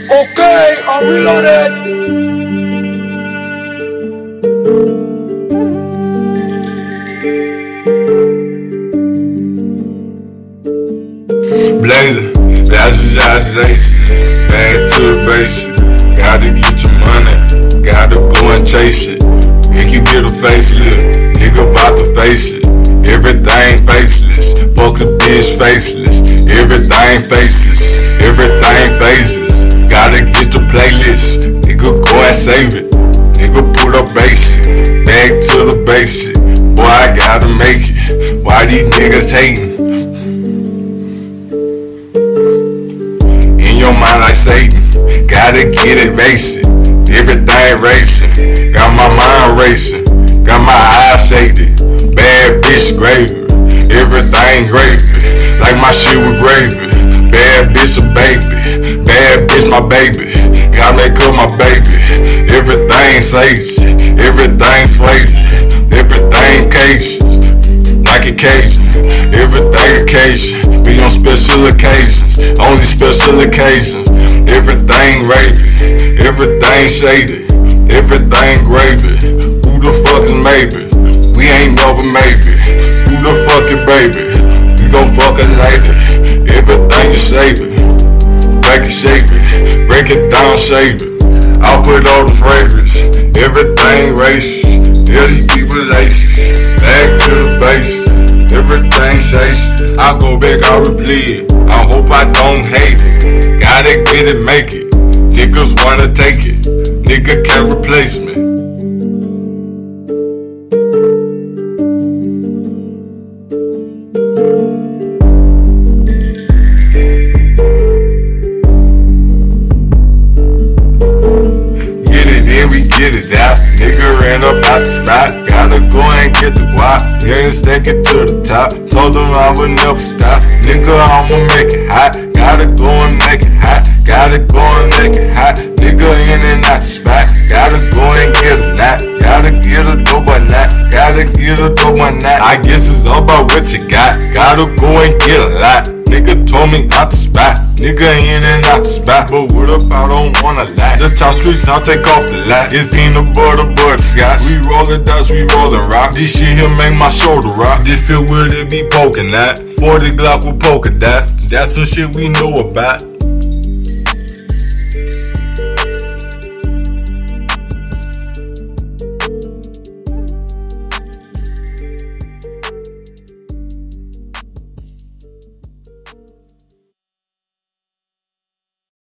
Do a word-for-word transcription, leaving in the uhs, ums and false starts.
Okay, I'm reloaded. Blazing, that's just isolation. Back to the basics. Gotta get your money, gotta go and chase it. Make you get a facelift, nigga bout to face it. Everything faceless, fuck a bitch faceless. Everything faceless, everything faceless. Gotta get the playlist, nigga go and save it. Nigga put up basic, back to the basic. Boy, I gotta make it, why these niggas hating? In your mind like Satan, gotta get it basic. Everything racing, got my mind racing, got my eyes shaded. Bad bitch gravy, everything gravy, like my shit was gravy. Bad bitch a baby, bad bitch my baby, gotta make her my baby. Everything sage, everything swayzy, everything Cajun, like a Cajun. Everything occasion, we on special occasions, only special occasions. Everything gravy, everything shady, everything gravy. Who the fuck is maybe? We ain't never maybe. Who the fuck is baby? You gon' fuck it later. Everything you save it, break it, shape it, break it down, shave it. I'll put all the fragrance, everything racist. L D P relations, back to the base. Everything shady. I go back, I replay it. I hope I don't hate it. Gotta get it, make it. Niggas wanna take it. Nigga can't replace me. Get it out, nigga ran up out the spot. Gotta go and get the guap, yeah, and stack it to the top. Told them I would never stop, nigga, I'ma make it hot. Gotta go and make it hot, gotta go and make it hot. Nigga in and out the spot, gotta go and get a knot. Gotta get a dope or not, gotta get a dope or not. I guess it's all about what you got, gotta go and get a lot. Nigga told me out the spot, nigga in and out the spot. But what if I don't wanna lie? The top streets, I'll take off the lot. It's peanut butter, butterscotch. We rollin' dice, we rollin' rock. This shit here make my shoulder rock. This feel weird, it be poking at. forty Glock with polka dots. That's some shit we know about.